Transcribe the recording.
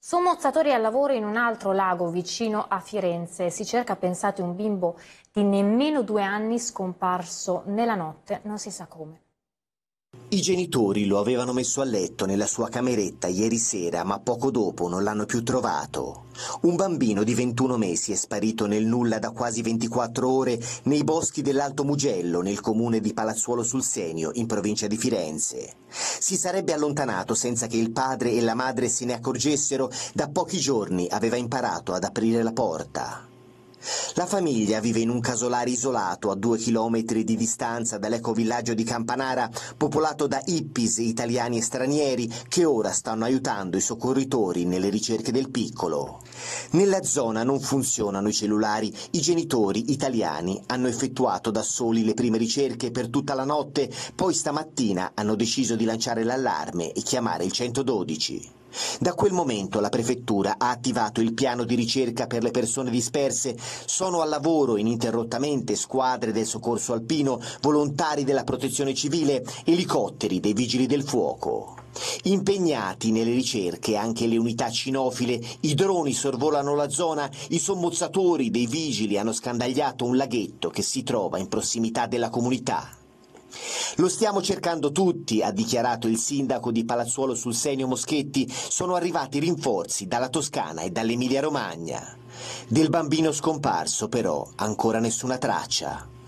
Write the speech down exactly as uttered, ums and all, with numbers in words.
Sommozzatori al lavoro in un altro lago vicino a Firenze. Si cerca, pensate, un bimbo di nemmeno due anni scomparso nella notte, non si sa come. I genitori lo avevano messo a letto nella sua cameretta ieri sera, ma poco dopo non l'hanno più trovato. Un bambino di ventuno mesi è sparito nel nulla da quasi ventiquattro ore nei boschi dell'Alto Mugello, nel comune di Palazzuolo sul Senio, in provincia di Firenze. Si sarebbe allontanato senza che il padre e la madre se ne accorgessero. Da pochi giorni aveva imparato ad aprire la porta. La famiglia vive in un casolare isolato a due chilometri di distanza dall'ecovillaggio di Campanara, popolato da hippies italiani e stranieri che ora stanno aiutando i soccorritori nelle ricerche del piccolo. Nella zona non funzionano i cellulari. I genitori italiani hanno effettuato da soli le prime ricerche per tutta la notte, poi stamattina hanno deciso di lanciare l'allarme e chiamare il centododici. Da quel momento la prefettura ha attivato il piano di ricerca per le persone disperse. Sono al lavoro ininterrottamente squadre del soccorso alpino, volontari della protezione civile, elicotteri dei vigili del fuoco. Impegnati nelle ricerche anche le unità cinofile, i droni sorvolano la zona, i sommozzatori dei vigili hanno scandagliato un laghetto che si trova in prossimità della comunità. Lo stiamo cercando tutti, ha dichiarato il sindaco di Palazzuolo sul Senio Moschetti. Sono arrivati rinforzi dalla Toscana e dall'Emilia Romagna. Del bambino scomparso, però, ancora nessuna traccia.